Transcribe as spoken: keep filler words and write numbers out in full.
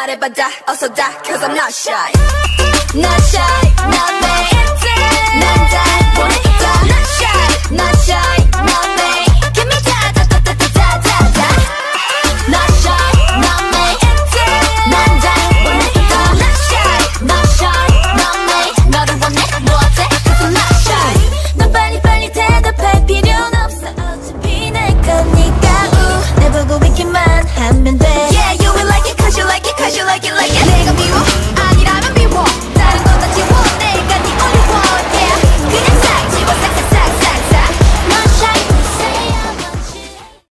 말해봐 다 어서 다 cause I'm not shy Not shy not me 난다 보니까 다 Not shy not shy not me Give me 다 다 다 다 다 다 다 Not shy not me 난다 보니까 다 Not shy not shy not me 너를 원해 뭐 어때 cause I'm not shy 넌 빨리빨리 대답할 필요는 없어 어차피 내 거니까 우 내 보고 있기만 하면 돼 Yeah you will like it cause you like it cause you like it like it